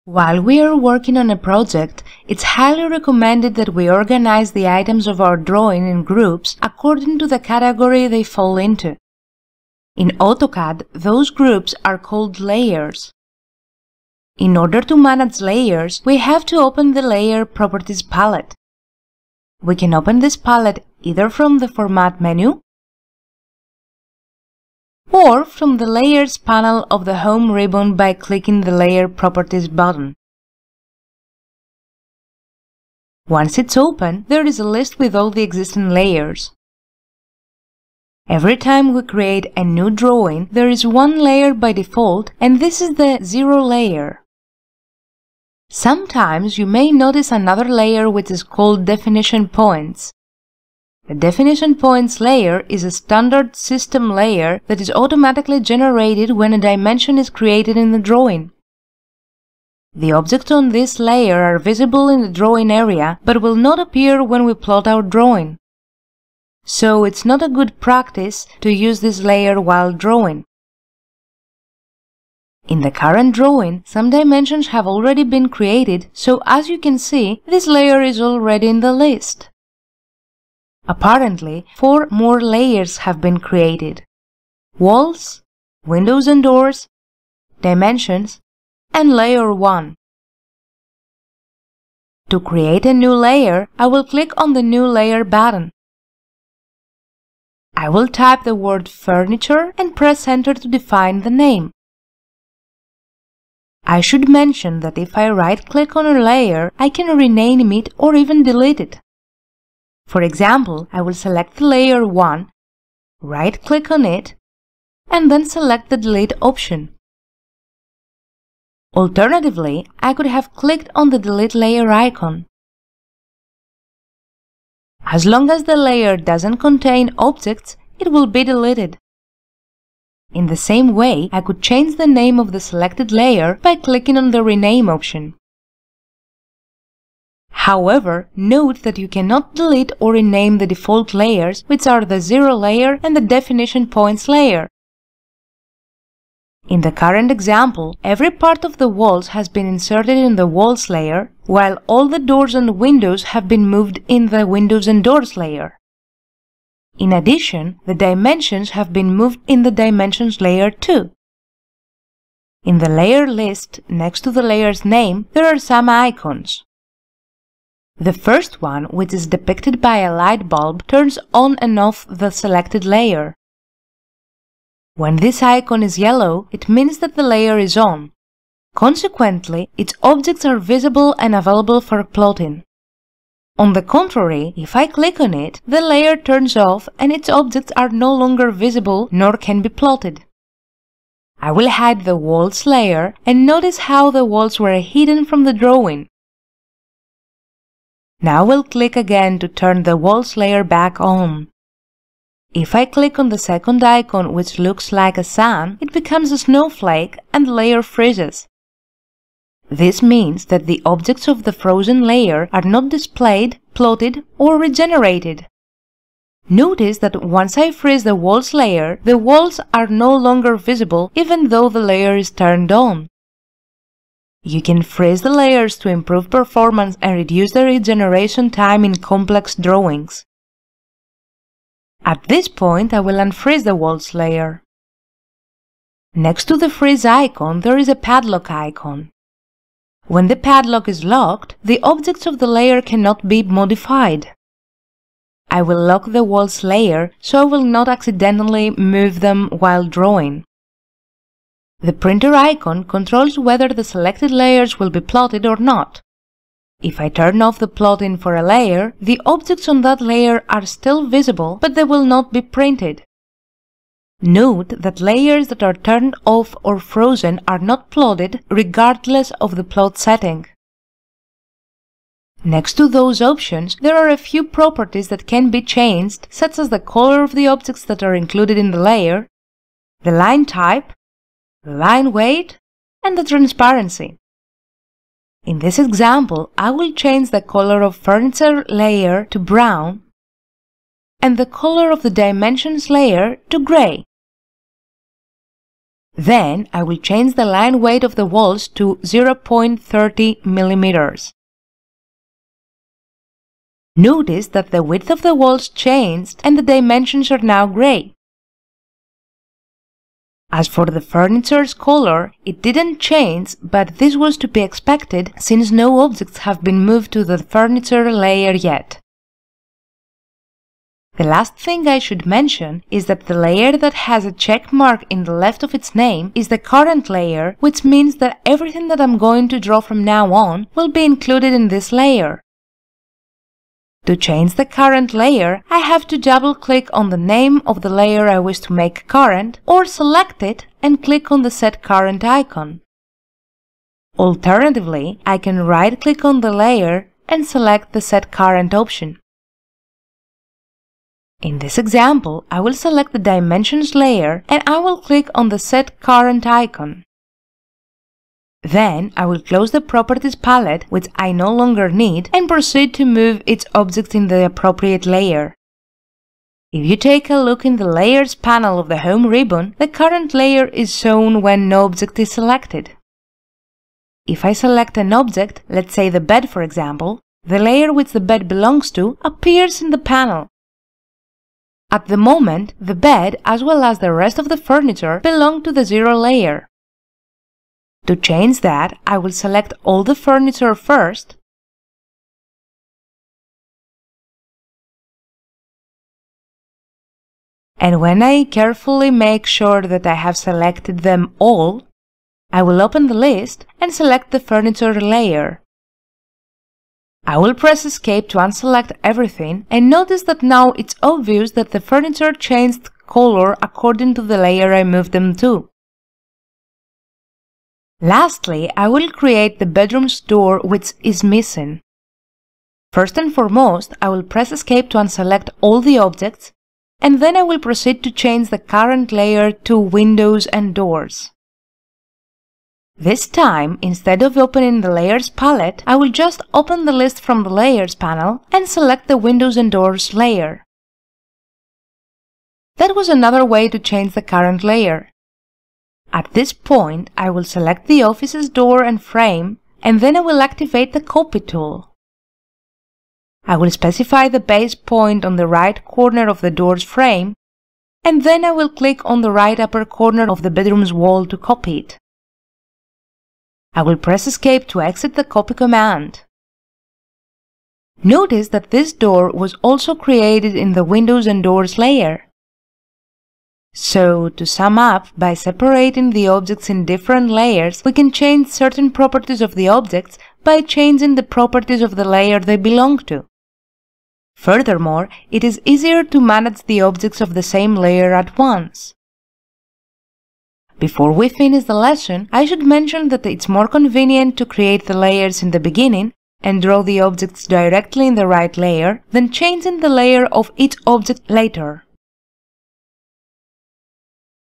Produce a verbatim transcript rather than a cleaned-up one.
While we are working on a project, it's highly recommended that we organize the items of our drawing in groups according to the category they fall into. In AutoCAD, those groups are called layers. In order to manage layers, we have to open the Layer Properties palette. We can open this palette either from the Format menu or from the Layers panel of the Home ribbon by clicking the Layer Properties button. Once it's open, there is a list with all the existing layers. Every time we create a new drawing, there is one layer by default, and this is the zero layer. Sometimes you may notice another layer which is called Definition Points. The Definition Points layer is a standard system layer that is automatically generated when a dimension is created in the drawing. The objects on this layer are visible in the drawing area but will not appear when we plot our drawing. So it's not a good practice to use this layer while drawing. In the current drawing, some dimensions have already been created, so as you can see, this layer is already in the list. Apparently, four more layers have been created: walls, windows and doors, dimensions, and layer one. To create a new layer, I will click on the New Layer button. I will type the word Furniture and press Enter to define the name. I should mention that if I right-click on a layer, I can rename it or even delete it. For example, I will select the layer one, right-click on it, and then select the Delete option. Alternatively, I could have clicked on the Delete Layer icon. As long as the layer doesn't contain objects, it will be deleted. In the same way, I could change the name of the selected layer by clicking on the Rename option. However, note that you cannot delete or rename the default layers, which are the Zero layer and the Definition Points layer. In the current example, every part of the walls has been inserted in the Walls layer, while all the doors and windows have been moved in the Windows and Doors layer. In addition, the dimensions have been moved in the Dimensions layer too. In the layer list, next to the layer's name, there are some icons. The first one, which is depicted by a light bulb, turns on and off the selected layer. When this icon is yellow, it means that the layer is on. Consequently, its objects are visible and available for plotting. On the contrary, if I click on it, the layer turns off and its objects are no longer visible nor can be plotted. I will hide the Walls layer and notice how the walls were hidden from the drawing. Now we'll click again to turn the Walls layer back on. If I click on the second icon, which looks like a sun, it becomes a snowflake and the layer freezes. This means that the objects of the frozen layer are not displayed, plotted, or regenerated. Notice that once I freeze the Walls layer, the walls are no longer visible even though the layer is turned on. You can freeze the layers to improve performance and reduce the regeneration time in complex drawings. At this point, I will unfreeze the Walls layer. Next to the freeze icon, there is a padlock icon. When the padlock is locked, the objects of the layer cannot be modified. I will lock the Walls layer so I will not accidentally move them while drawing. The printer icon controls whether the selected layers will be plotted or not. If I turn off the plotting for a layer, the objects on that layer are still visible, but they will not be printed. Note that layers that are turned off or frozen are not plotted regardless of the plot setting. Next to those options, there are a few properties that can be changed, such as the color of the objects that are included in the layer, the line type, the line weight, and the transparency. In this example, I will change the color of Furniture layer to brown and the color of the Dimensions layer to gray. Then I will change the line weight of the walls to zero point three zero millimeters. Notice that the width of the walls changed and the dimensions are now gray. As for the furniture's color, it didn't change, but this was to be expected since no objects have been moved to the furniture layer yet. The last thing I should mention is that the layer that has a check mark in the left of its name is the current layer, which means that everything that I'm going to draw from now on will be included in this layer. To change the current layer, I have to double-click on the name of the layer I wish to make current, or select it and click on the Set Current icon. Alternatively, I can right-click on the layer and select the Set Current option. In this example, I will select the Dimensions layer and I will click on the Set Current icon. Then I will close the Properties palette, which I no longer need, and proceed to move its objects in the appropriate layer. If you take a look in the Layers panel of the Home ribbon, the current layer is shown when no object is selected. If I select an object, let's say the bed for example, the layer which the bed belongs to appears in the panel. At the moment, the bed, as well as the rest of the furniture, belong to the zero layer. To change that, I will select all the furniture first, and when I carefully make sure that I have selected them all, I will open the list and select the furniture layer. I will press Escape to unselect everything, and notice that now it's obvious that the furniture changed color according to the layer I moved them to. Lastly, I will create the bedroom's door which is missing. First and foremost, I will press Escape to unselect all the objects, and then I will proceed to change the current layer to Windows and Doors. This time, instead of opening the Layers palette, I will just open the list from the Layers panel and select the Windows and Doors layer. That was another way to change the current layer. At this point, I will select the office's door and frame, and then I will activate the Copy tool. I will specify the base point on the right corner of the door's frame, and then I will click on the right upper corner of the bedroom's wall to copy it. I will press Escape to exit the copy command. Notice that this door was also created in the Windows and Doors layer. So, to sum up, by separating the objects in different layers, we can change certain properties of the objects by changing the properties of the layer they belong to. Furthermore, it is easier to manage the objects of the same layer at once. Before we finish the lesson, I should mention that it's more convenient to create the layers in the beginning and draw the objects directly in the right layer than changing the layer of each object later.